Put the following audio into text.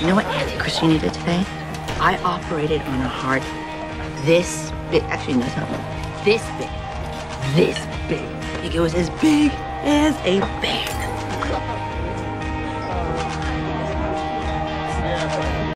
You know what Auntie Cristina did today? I operated on a heart this big. Actually, no, it's not this big. This big. It was as big as a bank.